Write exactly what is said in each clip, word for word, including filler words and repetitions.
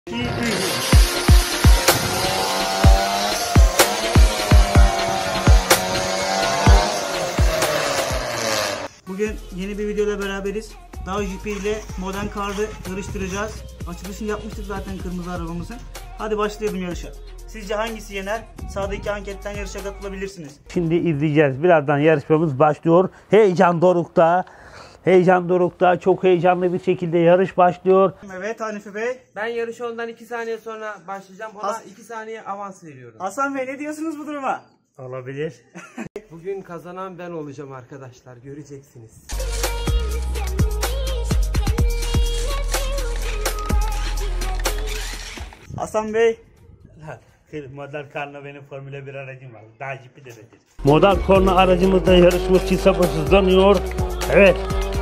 Bugün yeni bir videoda beraberiz. Dağ jipi ile modern karlı yarıştıracağız. Açılışını yapmıştık zaten kırmızı arabamızın. Hadi başlayalım yarışa. Sizce hangisi yener? Sağdaki anketten yarışa katılabilirsiniz. Şimdi izleyeceğiz. Birazdan yarışmamız başlıyor. Heyecan dorukta. Heyecan dorukta. Çok heyecanlı bir şekilde yarış başlıyor. Evet Hanifi Bey. Ben yarışa ondan iki saniye sonra başlayacağım. Ona Has iki saniye avans veriyorum. Hasan Bey ne diyorsunuz bu duruma? Olabilir. Bugün kazanan ben olacağım arkadaşlar. Göreceksiniz. Hasan Bey. Modern Karno benim Formula bir aracım var. Daha jipi de dedir. Modern Karno aracımızda yarışmak için sabırsızlanıyor. Evet.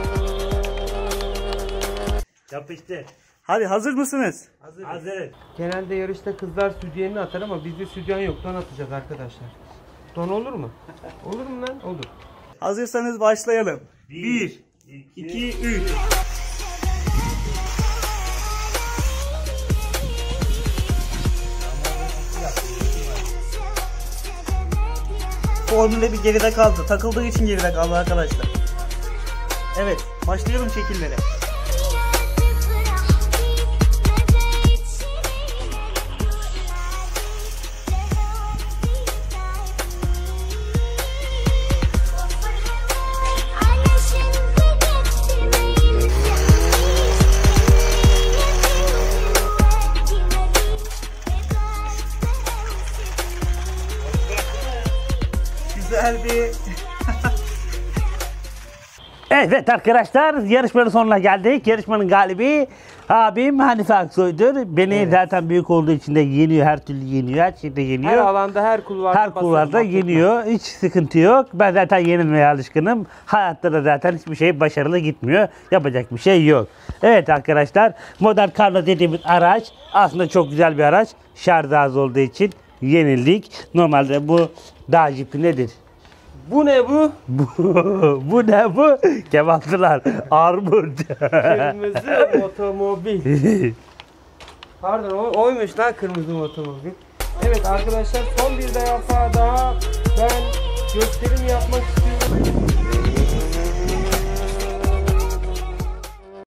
Yapıştı. Hadi hazır mısınız? Hazır. Hazır. Genelde yarışta kızlar sütyenini atar ama bizde sütyen yok. Don atacağız arkadaşlar. Don olur mu? Olur mu lan? Olur. Hazırsanız başlayalım. bir, iki, üç. Formüle bir geride kaldı. Takıldığı için geride kaldı arkadaşlar. Evet, başlayalım şekillere. Güzel bir... Evet arkadaşlar, yarışmanın sonuna geldik. Yarışmanın galibi abim Hanife Aksoy'dur. Beni evet. Zaten büyük olduğu için de yeniyor, her türlü yeniyor, her şeyde yeniyor. Her alanda, her kulvarda, her kulvarda yeniyor. Hiç sıkıntı yok. Ben zaten yenilmeye alışkınım. Hayatta da zaten hiçbir şey başarılı gitmiyor. Yapacak bir şey yok. Evet arkadaşlar, Modern Karno dediğimiz araç aslında çok güzel bir araç. Şarj az olduğu için yenildik. Normalde bu dağ jipi nedir? Bu ne bu? Bu, bu ne bu? Kebapçılar. Armut. Kırmızı otomobil. Pardon o, oymuş lan kırmızı otomobil. Evet arkadaşlar son bir defa daha ben gösterim yapmak istiyorum.